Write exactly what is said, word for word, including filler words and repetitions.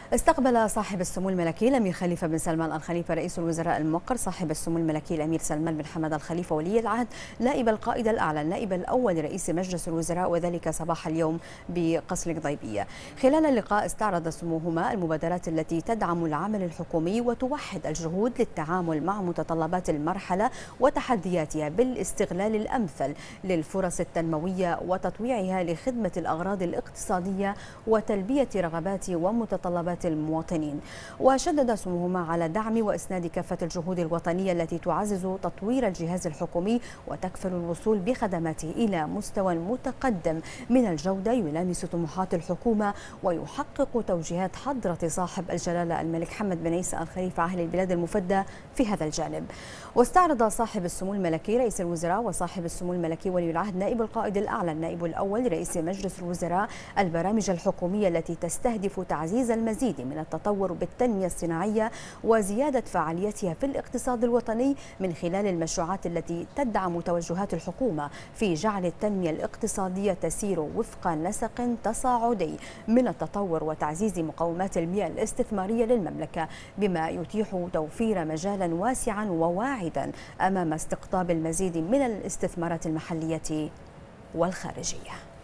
استقبل صاحب السمو الملكي الأمير خليفة بن سلمان آل خليفة رئيس الوزراء الموقر صاحب السمو الملكي الأمير سلمان بن حمد آل خليفة ولي العهد نائب القائد الأعلى النائب الأول لرئيس مجلس الوزراء، وذلك صباح اليوم بقصر القضيبية. خلال اللقاء استعرض سموهما المبادرات التي تدعم العمل الحكومي وتوحد الجهود للتعامل مع متطلبات المرحلة وتحدياتها بالاستغلال الأمثل للفرص التنموية وتطويعها لخدمة الأغراض الاقتصادية وتلبية رغبات ومتطلبات المواطنين. وشدد سموهما على دعم وإسناد كافة الجهود الوطنية التي تعزز تطوير الجهاز الحكومي وتكفل الوصول بخدماته إلى مستوى متقدم من الجودة يلامس طموحات الحكومة ويحقق توجيهات حضرة صاحب الجلالة الملك حمد بن عيسى آل خليفة أهل البلاد المفدى في هذا الجانب. واستعرض صاحب السمو الملكي رئيس الوزراء وصاحب السمو الملكي ولي العهد نائب القائد الأعلى النائب الأول لرئيس مجلس الوزراء البرامج الحكومية التي تستهدف تعزيز المزيد من التطور بالتنمية الصناعية وزيادة فعاليتها في الاقتصاد الوطني من خلال المشروعات التي تدعم توجهات الحكومة في جعل التنمية الاقتصادية تسير وفق نسق تصاعدي من التطور وتعزيز مقومات البيئة الاستثمارية للمملكة، بما يتيح توفير مجالا واسعا وواعدا أمام استقطاب المزيد من الاستثمارات المحلية والخارجية.